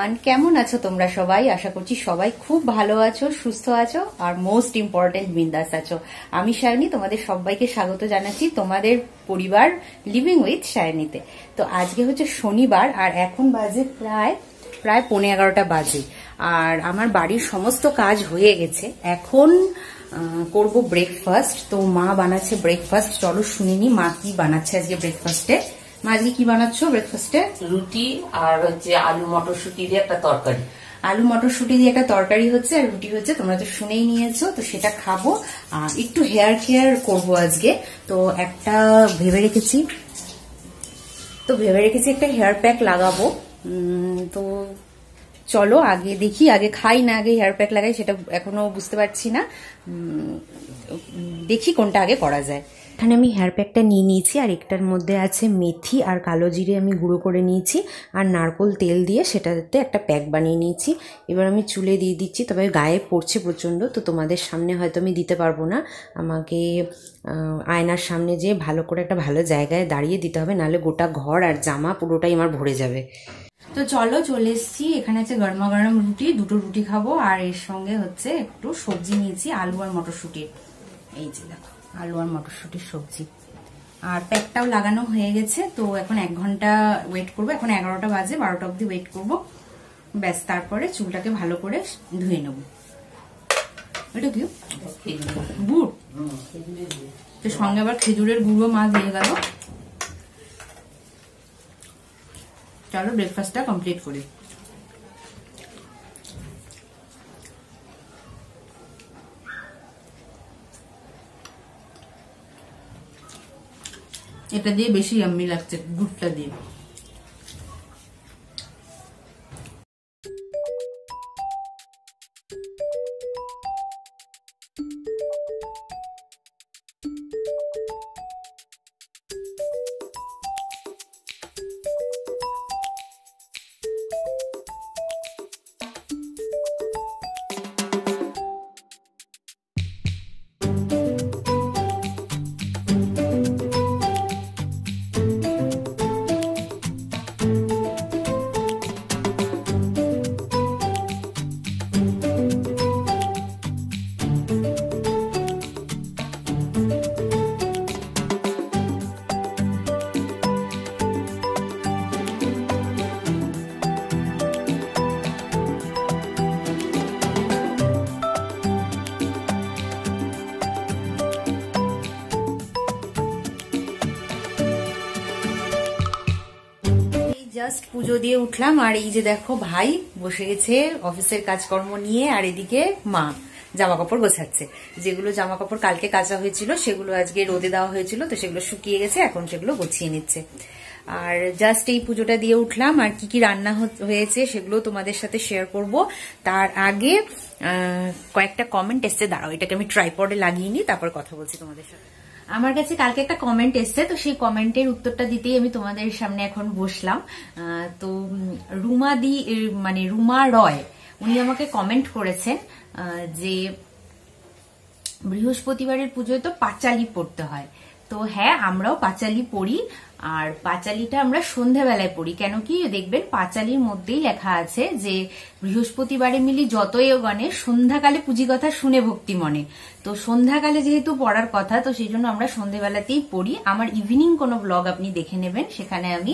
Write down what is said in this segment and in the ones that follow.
Everyone, কেমন আছো তোমরা সবাই? আশা করছি সবাই খুব ভালো আছো, সুস্থ আছো আর মোস্ট ইম্পর্টেন্ট বিন্দাস আছো। আমি সায়নী, তোমাদের সবাইকে স্বাগত জানাচ্ছি তোমাদের পরিবার লিভিং উইথ সায়নীতে। তো আজকে হচ্ছে শনিবার আর এখন বাজে প্রায় 11:15 বাজে। আর আমার বাড়ির সমস্ত কাজ হয়ে গেছে, এখন করব ব্রেকফাস্ট। তো মা বানাচ্ছে ব্রেকফাস্ট, চলো শুনে নি মা কি বানাচ্ছে আজকে ব্রেকফাস্টে। মা আজকে কি বানাচ্ছ ব্রেকফাস্টে? রুটি আর হচ্ছে আলু মটরশুঁটি দিয়ে একটা তরকারি। আলু মটরশুঁটি দিয়ে একটা তরকারি হচ্ছে আর রুটি হচ্ছে, তোমরা তো শুনেই নিয়েছো। তো সেটা খাবো আর একটু হেয়ার কেয়ার করবো আজকে। তো একটা ভেবে রেখেছি একটা হেয়ার প্যাক লাগাবো। তো চলো আগে দেখি, আগে খাই না আগে হেয়ার প্যাক লাগাই সেটা এখনো বুঝতে পারছি না। দেখি কোনটা আগে করা যায়। এখানে আমি হেয়ার প্যাকটা নিয়ে নিয়েছি আর একটার মধ্যে আছে মেথি আর কালো জিরে আমি গুঁড়ো করে নিয়েছি আর নারকোল তেল দিয়ে সেটাতে একটা প্যাক বানিয়ে নিয়েছি। এবার আমি চুলে দিয়ে দিচ্ছি, তবে গায়ে পড়ছে প্রচণ্ড, তো তোমাদের সামনে হয়তো আমি দিতে পারবো না। আমাকে আয়নার সামনে যেয়ে ভালো করে একটা ভালো জায়গায় দাঁড়িয়ে দিতে হবে, নাহলে গোটা ঘর আর জামা পুরোটাই আমার ভরে যাবে। তো চলো চলে এসছি। এখানে আছে গরমা গরম রুটি, দুটো রুটি খাবো আর এর সঙ্গে হচ্ছে একটু সবজি নিয়েছি, আলু আর মটরশুঁটির। এই যে দেখো আলু আর মটরশুঁটির সবজি। আর প্যাকটাও লাগানো হয়ে গেছে। তো এখন 1 ঘন্টা ওয়েট করবো। এখন 11টা বাজে, 12টা অবধি ওয়েট করবো, ব্যাস। তারপরে চুলটাকে ভালো করে ধুয়ে নেব। এটা কি গুড়? তো সঙ্গে আবার খেজুরের গুঁড়ো মা দিয়ে গেল। চলো ব্রেকফাস্টটা কমপ্লিট করি। এটা দিয়ে বেশি ইয়াম্মি লাগছে, গুড়টা দিয়ে। জাস্ট পুজো দিয়ে উঠলাম আর এই যে দেখো ভাই বসে গেছে অফিসের কাজকর্ম নিয়ে, আর এদিকে মা জামা কাপড় গোছাচ্ছে। যেগুলো জামা কাপড় কালকে কাচা হয়েছিল সেগুলো আজকে রোদে দেওয়া হয়েছিল, তো সেগুলো শুকিয়ে গেছে, এখন সেগুলো গুছিয়ে নিচ্ছে। আর জাস্ট এই পুজোটা দিয়ে উঠলাম, আর কি কি রান্না হয়েছে সেগুলো তোমাদের সাথে শেয়ার করব। তার আগে কয়েকটা কমেন্ট এসছে, দাঁড়াও এটাকে আমি ট্রাইপডে লাগিয়ে নিই, তারপর কথা বলছি তোমাদের সাথে। আমার কাছে কালকে একটা কমেন্ট এসছে, তো সেই কমেন্টের উত্তরটা দিতেই আমি তোমাদের সামনে এখন বসলাম। তো রুমা রয় উনি আমাকে কমেন্ট করেছেন যে বৃহস্পতিবারের পুজোয় তো পাঁচালি পড়তে হয়। তো হ্যাঁ, আমরাও পাঁচালি পড়ি, আর পাঁচালিটা আমরা সন্ধ্যাবেলায় পড়ি। কেন কি দেখবেন পাঁচালির মধ্যেই লেখা আছে যে বৃহস্পতিবারে মিলি যতই গণে সন্ধ্যাকালে পুঁজি কথা শুনে ভক্তি মনে। তো সন্ধ্যাকালে যেহেতু পড়ার কথা, তো সেই জন্য আমরা সন্ধ্যাবেলাতেই পড়ি। আমার ইভিনিং কোনো ব্লগ আপনি দেখে নেবেন, সেখানে আমি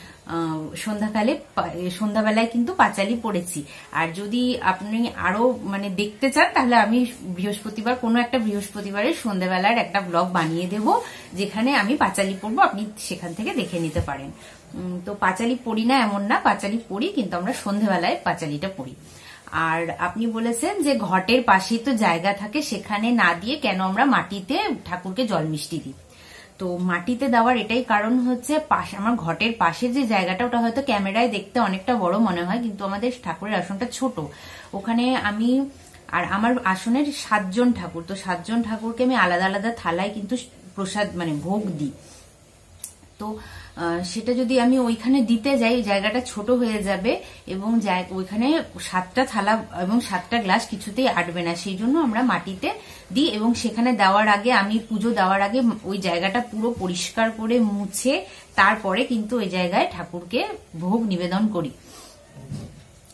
সন্ধ্যাবেলায় কিন্তু পাঁচালি পড়েছি। আর যদি আপনি আরো দেখতে চান, তাহলে আমি কোনো একটা বৃহস্পতিবারের সন্ধ্যাবেলার একটা ব্লগ বানিয়ে দেব, যেখানে আমি পাঁচালি পড়বো, আপনি সেখান থেকে দেখে নিতে পারেন। তো পাঁচালি পড়ি না এমন না, পাঁচালি পড়ি, কিন্তু আমরা সন্ধ্যাবেলায় পাঁচালিটা পড়ি। আর আপনি বলেছেন যে ঘটের পাশেই তো জায়গা থাকে, সেখানে না দিয়ে কেন আমরা মাটিতে ঠাকুরকে জল মিষ্টি দিই। তো মাটিতে দেওয়ার এটাই কারণ হচ্ছে, আমার ঘটের পাশে যে জায়গাটা, ওটা হয়তো ক্যামেরায় দেখতে অনেকটা বড় মনে হয়, কিন্তু আমাদের ঠাকুরের আসনটা ছোট। ওখানে আমি আর আমার আসনের 7 জন ঠাকুর, তো 7 জন ঠাকুরকে আমি আলাদা আলাদা থালায় কিন্তু প্রসাদ ভোগ দিই। তো সেটা যদি আমি ওইখানে দিতে যাই, জায়গাটা ছোট হয়ে যাবে এবং ওইখানে 7টা থালা এবং 7টা গ্লাস কিছুতেই আটবে না। সেই জন্য আমরা মাটিতে দিই এবং সেখানে দেওয়ার আগে, আমি পুজো দেওয়ার আগে ওই জায়গাটা পুরো পরিষ্কার করে মুছে তারপরে কিন্তু ওই জায়গায় ঠাকুরকে ভোগ নিবেদন করি।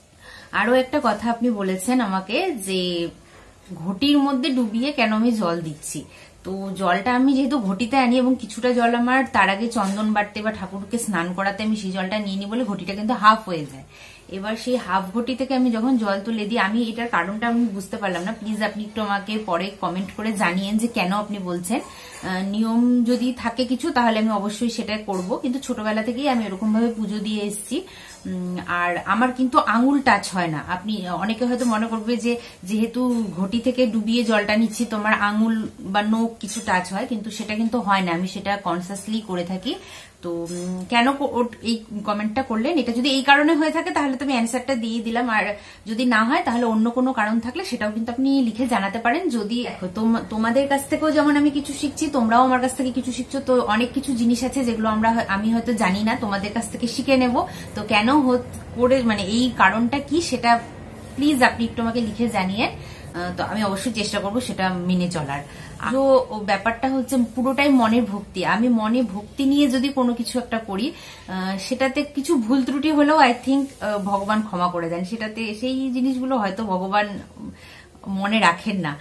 আরো একটা কথা আপনি বলেছেন আমাকে যে ঘটির মধ্যে ডুবিয়ে কেন আমি জল দিচ্ছি। তো জলটা আমি যেহেতু ঘটিতে আনি এবং কিছুটা জল আমার তার আগে চন্দন বাটতে বা ঠাকুরকে স্নান করাতে আমি সেই জলটা নিয়ে নিই বলে ঘটিটা কিন্তু হাফ হয়ে যায়। এবার সেই হাফ ঘটি থেকে আমি যখন জল তুলে দিই, আমি এটার কারণটা আমি বুঝতে পারলাম না, প্লিজ আপনি একটু আমাকে পরে কমেন্ট করে জানিয়েন যে কেন আপনি বলছেন। নিয়ম যদি থাকে কিছু তাহলে আমি অবশ্যই সেটা করব, কিন্তু ছোটবেলা থেকেই আমি এরকম ভাবে পুজো দিয়ে এসেছি। আর আমার কিন্তু আঙুল টাচ হয় না। আপনি অনেকে হয়তো মনে করবে যে যেহেতু ঘটি থেকে ডুবিয়ে জলটা নিচ্ছি তোমার আঙুল বা নখ কিছু টাচ হয়, কিন্তু সেটা কিন্তু হয় না। আমি সেটা কনসিয়াসলি করে থাকি। তো কেন এই কমেন্টটা করলেন, এটা যদি এই কারণে হয়ে থাকে তাহলে তো আমি অ্যান্সারটা দিয়ে দিলাম, আর যদি না হয় তাহলে অন্য কোনো কারণ থাকলে সেটাও কিন্তু আপনি লিখে জানাতে পারেন। যদি তোমাদের কাছ থেকেও যেমন আমি কিছু শিখছি, তোমরাও আমার কাছ থেকে কিছু শিখছো, তো অনেক কিছু জিনিস আছে যেগুলো আমি হয়তো জানি না, তোমাদের কাছ থেকে শিখে নেব। তো কেন করে মানে এই কারণটা কি সেটা প্লিজ আপনি একটু আমাকে লিখে জানিয়ে, তো আমি অবশ্যই চেষ্টা করব সেটা মেনে চলার। তো ব্যাপারটা হচ্ছে পুরোটাই মনের ভক্তি। আমি মনে ভক্তি নিয়ে যদি কোনো কিছু একটা করি, সেটাতে কিছু ভুল ত্রুটি হলেও আই থিঙ্ক ভগবান ক্ষমা করে দেন। সেটাতে সেই জিনিসগুলো হয়তো ভগবান মনে রাখেন না।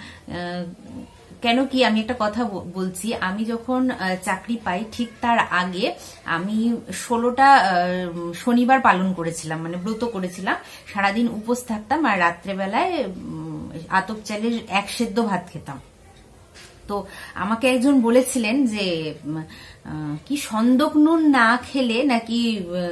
কেন কি আমি একটা কথা বলছি, আমি যখন চাকরি পাই ঠিক তার আগে আমি 16টা শনিবার পালন করেছিলাম, মানে ব্রত করেছিলাম, সারাদিন উপোস থাকতাম আর রাত্রেবেলায় আতপ চালের 1 সেদ্ধ ভাত খেতাম। তো আমাকে একজন বলেছিলেন যে কি সন্দক নুন না খেলে নাকি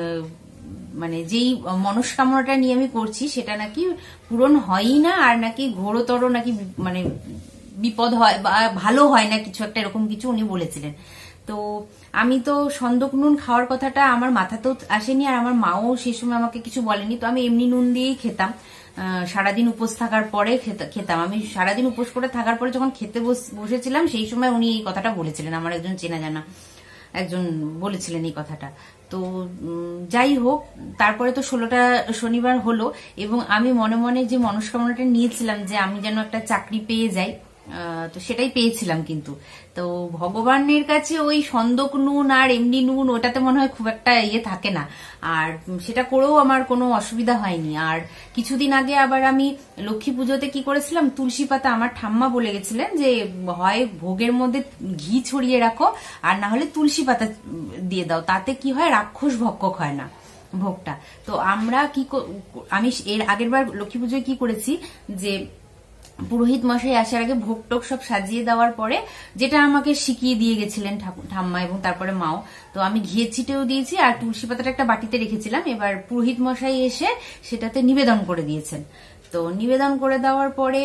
মানে যেই মনস্কামনাটা নিয়ে আমি করছি সেটা নাকি পূরণ হয়ই না, আর নাকি ঘোরতর নাকি মানে বিপদ হয় বা ভালো হয় না, কিছু একটা এরকম কিছু উনি বলেছিলেন। তো আমি তো সন্দক নুন খাওয়ার কথাটা আমার মাথাতেও আসেনি, আর আমার মাও সেই সময় আমাকে কিছু বলেনি। তো আমি এমনি নুন দিয়েই খেতাম। সারাদিন উপোস থাকার পরে খেতাম। আমি সারাদিন উপোস করে থাকার পরে যখন খেতে বসেছিলাম সেই সময় উনি এই কথাটা বলেছিলেন, আমার একজন চেনা জানা একজন বলেছিলেন এই কথাটা। তো যাই হোক, তারপরে তো 16টা শনিবার হলো এবং আমি মনে মনে যে মনস্কামনাটা নিয়েছিলাম যে আমি যেন একটা চাকরি পেয়ে যাই, তো সেটাই পেয়েছিলাম। কিন্তু তো ভগবানের কাছে ওই সন্দক নুন আর এমনি নুন ওটাতে মনে হয় খুব একটা ইয়ে থাকে না, আর সেটা করেও আমার কোনো অসুবিধা হয়নি। আর কিছুদিন আগে আবার আমি লক্ষ্মী পুজোতে কি করেছিলাম, তুলসী পাতা, আমার ঠাম্মা বলে গেছিলেন যে হয় ভোগের মধ্যে ঘি ছড়িয়ে রাখো আর না হলে তুলসী পাতা দিয়ে দাও, তাতে কি হয় রাক্ষস ভক্ষক হয় না ভোগটা। তো আমরা আমি এর আগের বার লক্ষ্মী পুজোয় কি করেছি যে পুরোহিত মশাই আসার আগে ভোগ টোক সব সাজিয়ে দেওয়ার পরে, যেটা আমাকে শিখিয়ে দিয়ে গেছিলেন ঠাম্মা এবং তারপরে মাও, তো আমি ঘিয়ে ছিটেও দিয়েছি আর তুলসী পাতাটা একটা বাটিতে রেখেছিলাম। এবার পুরোহিত মশাই এসে সেটাতে নিবেদন করে দিয়েছেন। তো নিবেদন করে দেওয়ার পরে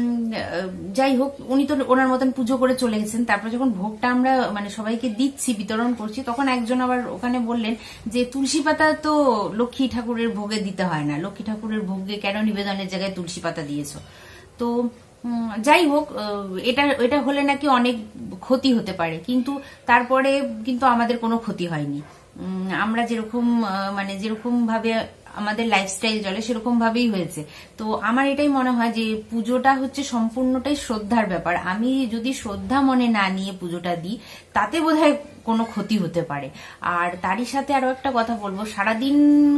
যাই হোক উনি তো ওনার মতন পুজো করে চলে গেছেন। তারপর যখন ভোগটা আমরা মানে সবাইকে দিচ্ছি, বিতরণ করছি, তখন একজন আবার ওখানে বললেন যে তুলসী পাতা তো লক্ষ্মী ঠাকুরের ভোগে দিতে হয় না, লক্ষ্মী ঠাকুরের ভোগে কেন নিবেদনের জায়গায় তুলসী পাতা দিয়েছো। তো যাই হোক, এটা হলে নাকি অনেক ক্ষতি হতে পারে, কিন্তু তারপরে কিন্তু আমাদের কোনো ক্ষতি হয়নি। আমরা যেরকম মানে যেরকম ভাবে আমাদের লাইফস্টাইল চলে সেরকম ভাবেই হয়েছে। তো আমার এটাই মনে হয় যে পুজোটা হচ্ছে সম্পূর্ণটাই শ্রদ্ধার ব্যাপার। আমি যদি শ্রদ্ধা মনে না নিয়ে পুজোটা দিই তাতে বোধহয় কোনো ক্ষতি হতে পারে। আর তারই সাথে আরো একটা কথা বলবো, সারাদিন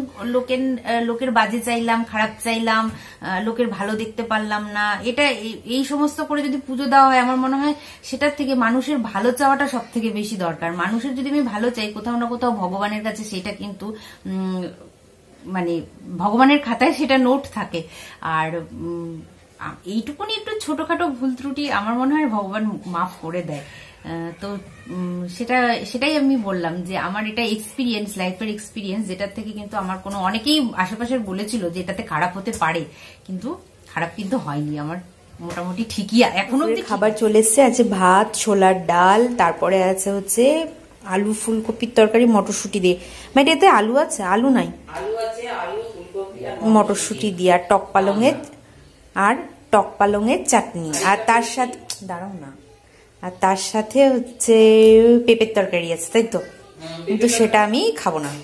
লোকের বাজে চাইলাম, খারাপ চাইলাম, লোকের ভালো দেখতে পারলাম না, এটা এই সমস্ত করে যদি পুজো দেওয়া হয় আমার মনে হয় সেটার থেকে মানুষের ভালো চাওয়াটা সব থেকে বেশি দরকার। মানুষের যদি আমি ভালো চাই কোথাও না কোথাও ভগবানের কাছে সেটা কিন্তু মানে ভগবানের খাতায় সেটা নোট থাকে। আর এইটুকুনি একটু ছোটখাটো ভুল ত্রুটি আমার মনে হয় ভগবান মাফ করে দেয়। তো সেটাই আমি বললাম যে আমার এটা এক্সপিরিয়েন্স, লাইফের এক্সপিরিয়েন্স, যেটার থেকে কিন্তু আমার কোনো অনেকেই আশেপাশের বলেছিল যে এটাতে খারাপ হতে পারে, কিন্তু খারাপ কিন্তু হয়নি, আমার মোটামুটি ঠিকই এখনো খাবার চলে এসছে। আছে ভাত, ছোলার ডাল, তারপরে আছে হচ্ছে আলু ফুলকপির তরকারি মটরশুঁটি দিয়ে। মানে এতে আলু আছে? আলু নাই, মটরশুঁটি দিয়ে আর টক পালংয়ের চাটনি, আর তার সাথে দাঁড়াও না, আর তার সাথে হচ্ছে পেঁপের তরকারি আছে, তাই তো? কিন্তু সেটা আমি খাবো না।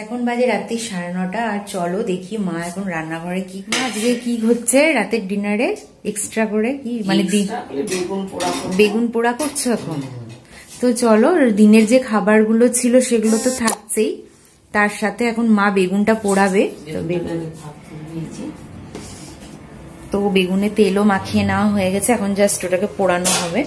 এখন বাজে রাত্রি 9:30 আর চলো দেখি মা এখন রান্নাঘরে কি, মা আজকে কি হচ্ছে রাতের ডিনারে এক্সট্রা করে, কি মানে বেগুন পোড়া করছো এখন? তো চলো, দিনের যে খাবারগুলো ছিল সেগুলো তো থাকছেই, তার সাথে এখন মা বেগুনটা পোড়াবে। তো বেগুনে তেলও মাখিয়ে নেওয়া হয়ে গেছে, এখন জাস্ট ওটাকে পোড়ানো হবে।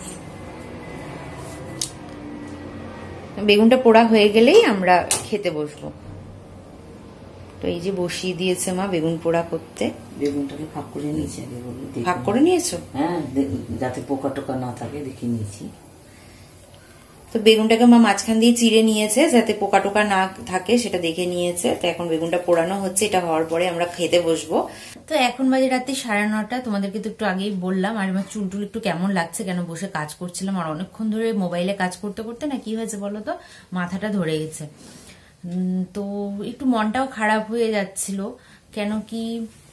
বেগুনটা পোড়া হয়ে গেলেই আমরা খেতে বসবো। তো এই যে বসিয়ে দিয়েছে মা বেগুন পোড়া করতে। বেগুনটাকে ফাঁক করে নিয়েছি, ভাগ করে নিয়েছো? হ্যাঁ, যাতে পোকা টোকা না থাকে দেখে নিয়েছি। তো বেগুনটাকে মা মাঝখান দিয়ে চিড়ে নিয়েছে যাতে পোকা টোকা না থাকে, সেটা দেখে নিয়েছে। তো এখন বেগুনটা পোড়ানো হচ্ছে, এটা হওয়ার পরে আমরা খেতে বসবো। তো এখন বাজে রাত্রি 9:30, তোমাদেরকে তো একটু আগেই বললাম। আর আমার চুল টুল একটু কেমন লাগছে, কেন বসে কাজ করছিলাম আর অনেকক্ষণ ধরে মোবাইলে কাজ করতে করতে না কি হয়েছে বলতো, মাথাটা ধরে গেছে। তো একটু মনটাও খারাপ হয়ে যাচ্ছিল, কেন কি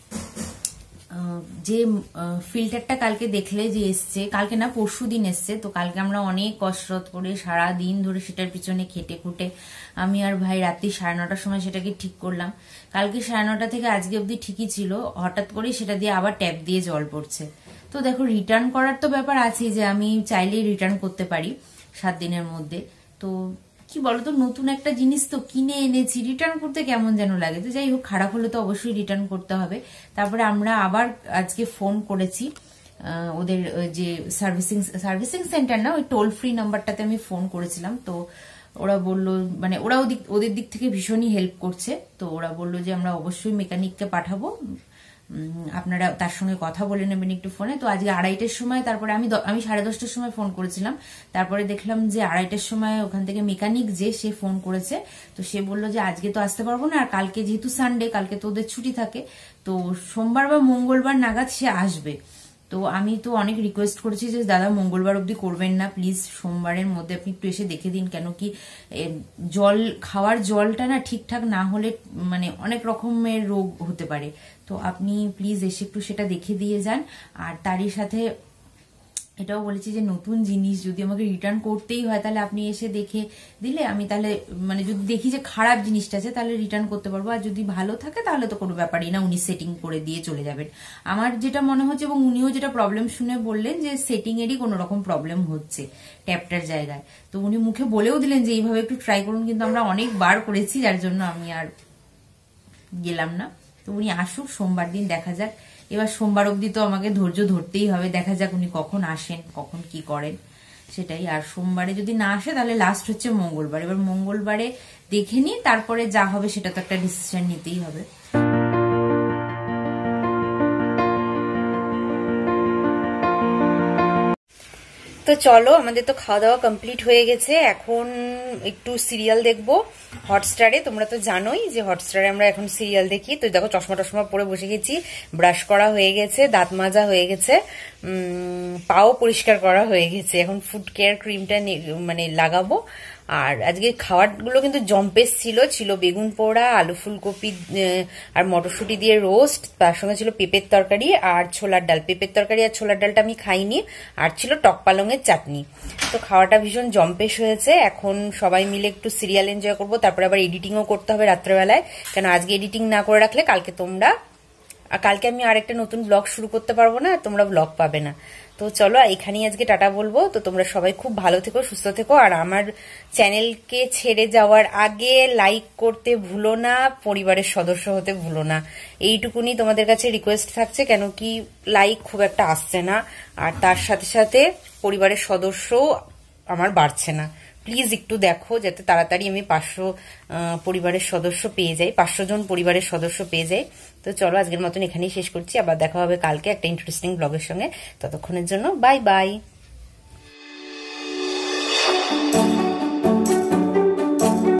যে ফিল্টারটা কালকে দেখলে যে এসছে, কালকে না পরশু দিন এসছে। তো কালকে আমরা অনেক কসরত করে সারা দিন ধরে সেটার পিছনে খেটে খুটে আমি আর ভাই রাত্রি 9:30 সময় সেটাকে ঠিক করলাম। কালকে 9:30 থেকে আজকে অব্দি ঠিকই ছিল, হঠাৎ করে সেটা দিয়ে আবার ট্যাপ দিয়ে জল পড়ছে। তো দেখো, রিটার্ন করার তো ব্যাপার আছে, যে আমি চাইলেই রিটার্ন করতে পারি 7 দিনের মধ্যে। তো কি বলতো, নতুন একটা জিনিস তো কিনে এনেছি, রিটার্ন করতে কেমন যেন লাগে। তো যাই হোক, খারাপ হলে তো অবশ্যই রিটার্ন করতে হবে। তারপরে আমরা আবার আজকে ফোন করেছি ওদের যে সার্ভিসিং সেন্টার না, ওই টোল ফ্রি নাম্বারটাতে আমি ফোন করেছিলাম। তো ওরা বললো, মানে ওরা ওদের দিক থেকে ভীষণই হেল্প করছে। তো ওরা বললো যে আমরা অবশ্যই মেকানিককে পাঠাবো, আপনারা তার সঙ্গে কথা বলে নেবেন একটু ফোনে। তো আজকে 2:30টার সময়, তারপরে আমি 10:30টার সময় ফোন করেছিলাম, তারপরে দেখলাম যে 2:30টার সময় ওখান থেকে মেকানিক যে সে ফোন করেছে। তো সে বললো যে আজকে তো আসতে পারবো না, আর কালকে যেহেতু সানডে, কালকে তো ওদের ছুটি থাকে, তো সোমবার বা মঙ্গলবার নাগাদ সে আসবে। তো আমি তো অনেক রিকোয়েস্ট করেছি যে দাদা মঙ্গলবার অবধি করবেন না, প্লিজ সোমবারের মধ্যে আপনি একটু এসে দেখে দিন, কেন কি খাওয়ার জলটা না ঠিকঠাক না হলে মানে অনেক রকমের রোগ হতে পারে। তো আপনি প্লিজ এসে একটু সেটা দেখে দিয়ে যান। আর তারই সাথে এটাও বলেছি যে নতুন জিনিস যদি আমাকে রিটার্ন করতেই হয়, তাহলে আপনি এসে দেখে দিলে আমি তাহলে মানে যদি দেখি যে খারাপ জিনিসটা আছে তাহলে রিটার্ন করতে পারবো, আর যদি ভালো থাকে তাহলে তো কোনো ব্যাপারই না, উনি সেটিং করে দিয়ে চলে যাবেন। আমার যেটা মনে হচ্ছে, এবং উনিও যেটা প্রবলেম শুনে বললেন যে সেটিং এরই কোনো রকম প্রবলেম হচ্ছে ট্যাপটার জায়গায়। তো উনি মুখে বলেও দিলেন যে এইভাবে একটু ট্রাই করুন, কিন্তু আমরা অনেকবার করেছি, যার জন্য আমি আর গেলাম না। তো উনি আসুক সোমবার দিন, দেখা যাক। এবার সোমবার অবধি তো আমাকে ধৈর্য ধরতেই হবে, দেখা যাক উনি কখন আসেন, কখন কি করেন সেটাই। আর সোমবারে যদি না আসে তাহলে লাস্ট হচ্ছে মঙ্গলবার। এবার মঙ্গলবারে দেখে নিই, তারপরে যা হবে সেটা তো একটা ডিসিশন নিতেই হবে। তো চলো, আমাদের তো খাওয়া দাওয়া কমপ্লিট হয়ে গেছে, এখন একটু সিরিয়াল দেখবো হটস্টারে। তোমরা তো জানোই যে হটস্টারে আমরা এখন সিরিয়াল দেখি। তো দেখো, চশমা টশমা পরে বসে গেছি, ব্রাশ করা হয়ে গেছে, দাঁত মাজা হয়ে গেছে, পাও পরিষ্কার করা হয়ে গেছে। এখন ফুড কেয়ার ক্রিমটা মানে লাগাবো। আর আজকে খাবারগুলো কিন্তু জম্পেস ছিল বেগুন পোড়া, আলু ফুলকপি আর মটরশুঁটি দিয়ে রোস্ট, তার সঙ্গে ছিল পেঁপের তরকারি আর ছোলার ডাল। পেঁপের তরকারি আর ছোলার ডালটা আমি খাইনি, আর ছিল টক পালংয়ের চাটনি। তো খাওয়াটা ভীষণ জম্পেস হয়েছে। এখন সবাই মিলে একটু সিরিয়াল এনজয় করবো, তারপরে আবার এডিটিংও করতে হবে রাত্রেবেলায়, কেন আজকে এডিটিং না করে রাখলে কালকে আমি আর একটা নতুন ব্লগ শুরু করতে পারবো না, তোমরা ব্লগ পাবে না। তো চলো, এখানেই আজকে টাটা বলবো। তো তোমরা সবাই খুব ভালো থেকো, সুস্থ থেকো। আর আমার চ্যানেলকে ছেড়ে যাওয়ার আগে লাইক করতে ভুলো না, পরিবারের সদস্য হতে ভুলো না, এইটুকুনি তোমাদের কাছে রিকোয়েস্ট থাকছে, কেন কি লাইক খুব একটা আসছে না, আর তার সাথে সাথে পরিবারের সদস্য আমার বাড়ছে না। প্লিজ একটু দেখো যাতে তাড়াতাড়ি আমি 500 পরিবারের সদস্য পেয়ে যাই, 500 জন পরিবারের সদস্য পেয়ে যাই। তো চলো, আজকের মতন এখানেই শেষ করছি, আবার দেখা হবে কালকে একটা ইন্টারেস্টিং ব্লগের সঙ্গে। ততক্ষণের জন্য বাই বাই।